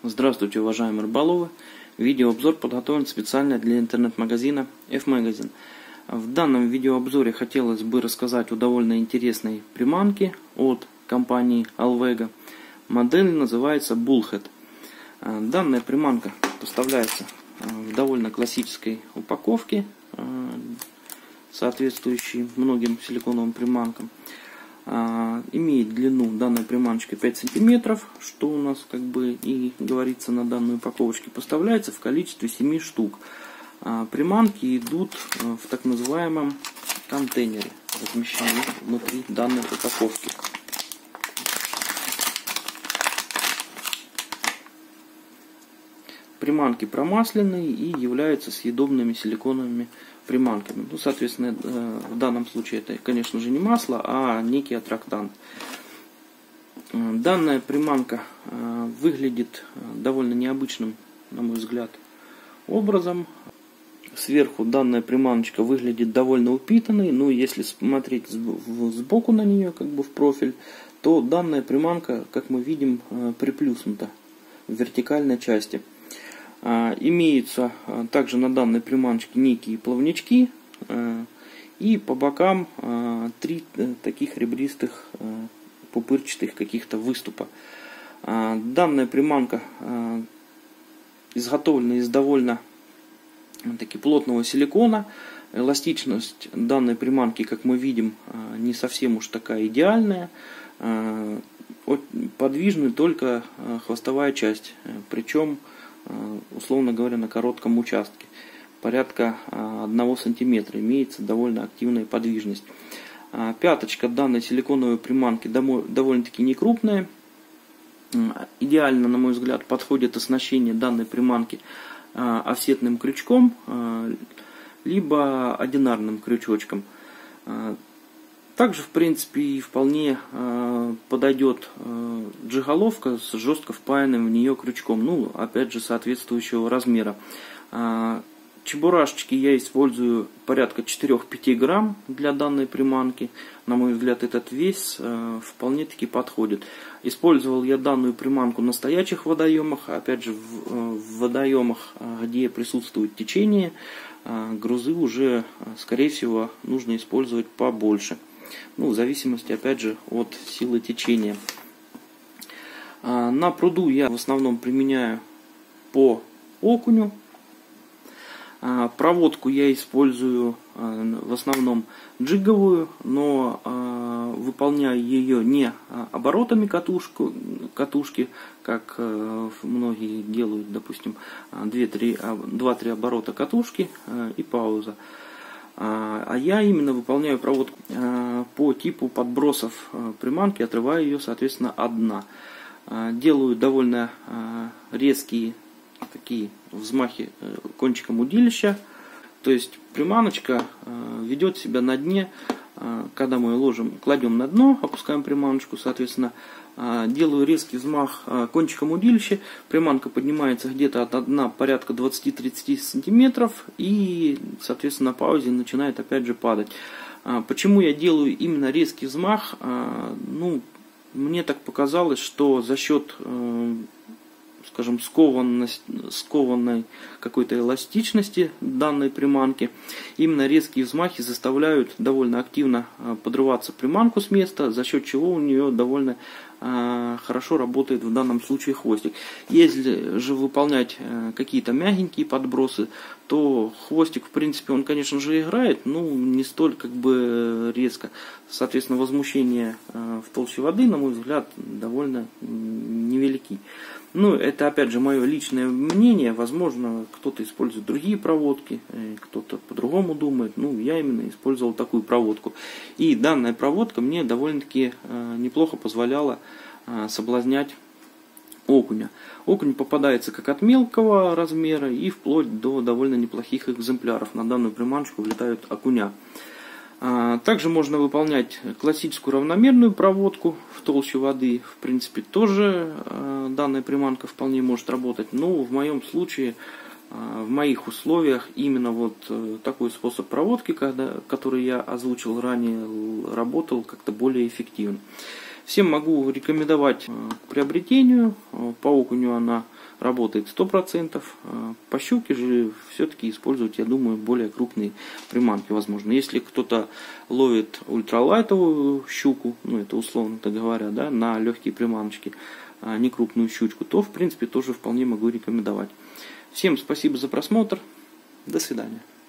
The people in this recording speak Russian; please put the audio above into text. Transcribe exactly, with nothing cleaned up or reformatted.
Здравствуйте, уважаемые рыболовы! Видеообзор подготовлен специально для интернет-магазина F-Magazine. В данном видеообзоре хотелось бы рассказать о довольно интересной приманке от компании Alvega. Модель называется Bullhead. Данная приманка поставляется в довольно классической упаковке, соответствующей многим силиконовым приманкам. Имеет длину данной приманочки пять сантиметров, что у нас как бы и говорится на данной упаковочке. Поставляется в количестве семи штук. Приманки идут в так называемом контейнере, размещенном внутри данной упаковки. Приманки промасленные и являются съедобными силиконовыми приманками. Ну, соответственно, в данном случае это, конечно же, не масло, а некий аттрактант. Данная приманка выглядит довольно необычным, на мой взгляд, образом. Сверху данная приманочка выглядит довольно упитанной, но если смотреть сбоку на нее, как бы в профиль, то данная приманка, как мы видим, приплюснута в вертикальной части. Имеются также на данной приманочке некие плавнички и по бокам три таких ребристых пупырчатых каких-то выступа. Данная приманка изготовлена из довольно таки плотного силикона. Эластичность данной приманки, как мы видим, не совсем уж такая идеальная. Подвижна только хвостовая часть, причем, условно говоря, на коротком участке, порядка одного сантиметра, имеется довольно активная подвижность. Пяточка данной силиконовой приманки довольно-таки не крупная. Идеально, на мой взгляд, подходит оснащение данной приманки офсетным крючком, либо одинарным крючочком. Также, в принципе, и вполне э, подойдет э, джиголовка с жестко впаянным в нее крючком, ну, опять же, соответствующего размера. Э, чебурашечки я использую порядка четыре-пять грамм для данной приманки. На мой взгляд, этот вес э, вполне-таки подходит. Использовал я данную приманку на стоячих водоемах, опять же, в, э, в водоемах, где присутствует течение, э, грузы уже, скорее всего, нужно использовать побольше. Ну, в зависимости, опять же, от силы течения. На пруду я в основном применяю по окуню. Проводку я использую в основном джиговую, но выполняю ее не оборотами катушку, катушки, как многие делают, допустим, два-три оборота катушки и пауза. А я именно выполняю проводку по типу подбросов приманки, отрываю ее, соответственно, от дна. Делаю довольно резкие такие взмахи кончиком удилища. То есть приманочка ведет себя на дне, когда мы ложим, кладем на дно, опускаем приманочку, соответственно, делаю резкий взмах кончиком удилища, приманка поднимается где-то от дна порядка двадцать-тридцать сантиметров и, соответственно, на паузе начинает опять же падать. Почему я делаю именно резкий взмах? Ну, мне так показалось, что за счет, скажем, скованной какой-то эластичности данной приманки, именно резкие взмахи заставляют довольно активно подрываться приманку с места, за счет чего у нее довольно хорошо работает в данном случае хвостик. Если же выполнять какие-то мягенькие подбросы, то хвостик, в принципе, он, конечно же, играет, но не столь как бы резко. Соответственно, возмущения в толще воды, на мой взгляд, довольно невелики. Ну, это, опять же, мое личное мнение. Возможно, кто-то использует другие проводки, кто-то по-другому думает. Ну, я именно использовал такую проводку. И данная проводка мне довольно-таки неплохо позволяла соблазнять окуня. Окунь попадается как от мелкого размера и вплоть до довольно неплохих экземпляров. На данную приманочку влетают окуня. Также можно выполнять классическую равномерную проводку в толще воды. В принципе, тоже данная приманка вполне может работать. Но в моем случае, в моих условиях, именно вот такой способ проводки, когда, который я озвучил ранее, работал как-то более эффективно. Всем могу рекомендовать к приобретению. По окуню она работает сто процентов. По щуке же все-таки использовать, я думаю, более крупные приманки возможно. Если кто-то ловит ультралайтовую щуку, ну это условно-то говоря, да, на легкие приманочки, а не крупную щучку, то в принципе тоже вполне могу рекомендовать. Всем спасибо за просмотр. До свидания.